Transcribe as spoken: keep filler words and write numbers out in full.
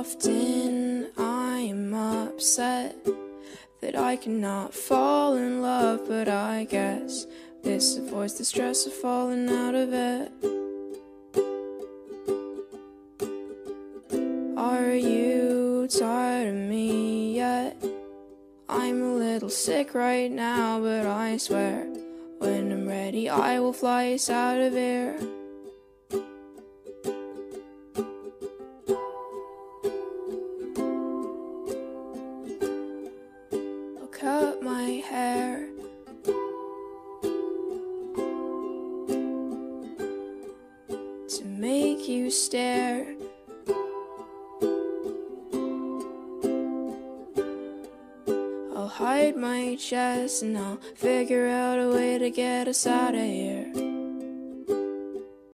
Often I'm upset that I cannot fall in love, but I guess this avoids the stress of falling out of it. Are you tired of me yet? I'm a little sick right now, but I swear when I'm ready I will fly us out of here. I'll cut my hair, to make you stare. I'll hide my chest and I'll figure out a way to get us out of here.